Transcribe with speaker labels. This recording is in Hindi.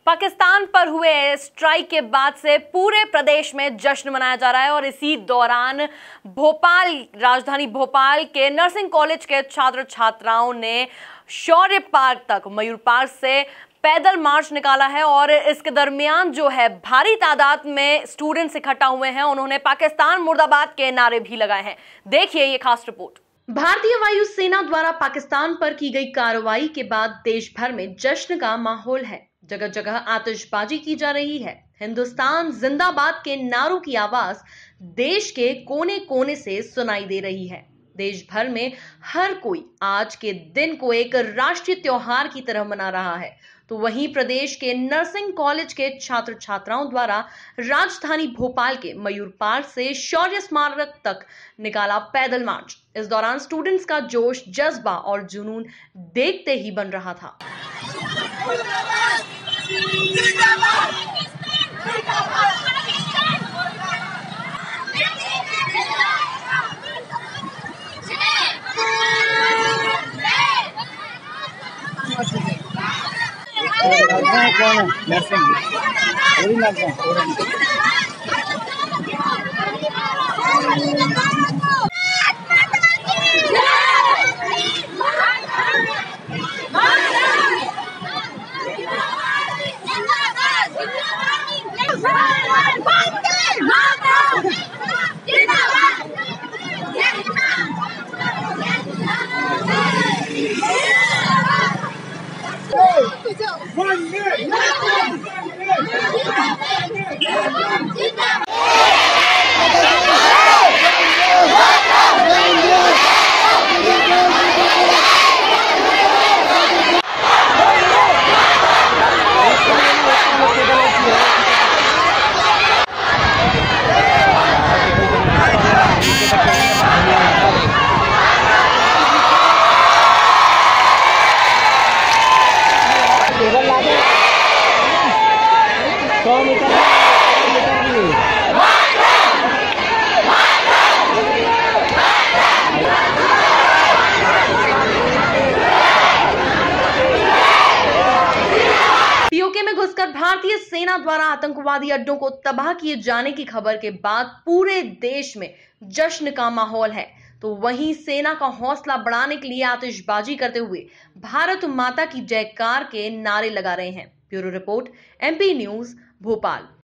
Speaker 1: पाकिस्तान पर हुए स्ट्राइक के बाद से पूरे प्रदेश में जश्न मनाया जा रहा है और इसी दौरान राजधानी भोपाल के नर्सिंग कॉलेज के छात्र छात्राओं ने शौर्य पार्क तक, मयूर पार्क से पैदल मार्च निकाला है और इसके दरमियान जो है भारी तादाद में स्टूडेंट्स इकट्ठा हुए हैं। उन्होंने पाकिस्तान मुर्दाबाद के नारे भी लगाए हैं। देखिए ये खास रिपोर्ट। भारतीय वायुसेना द्वारा पाकिस्तान पर की गई कार्रवाई के बाद देश भर में जश्न का माहौल है। जगह जगह आतिशबाजी की जा रही है। हिंदुस्तान जिंदाबाद के नारों की आवाज देश के कोने कोने से सुनाई दे रही है। देश भर में हर कोई आज के दिन को एक राष्ट्रीय त्योहार की तरह मना रहा है। तो वहीं प्रदेश के नर्सिंग कॉलेज के छात्र छात्राओं द्वारा राजधानी भोपाल के मयूर पार्क से शौर्य स्मारक तक निकाला पैदल मार्च। इस दौरान स्टूडेंट्स का जोश, जज्बा और जुनून देखते ही बन रहा था। पीओके में घुसकर भारतीय सेना द्वारा आतंकवादी अड्डों को तबाह किए जाने की खबर के बाद पूरे देश में जश्न का माहौल है। तो वहीं सेना का हौसला बढ़ाने के लिए आतिशबाजी करते हुए भारत माता की जयकार के नारे लगा रहे हैं। Bureau report, MP news, Bhopal.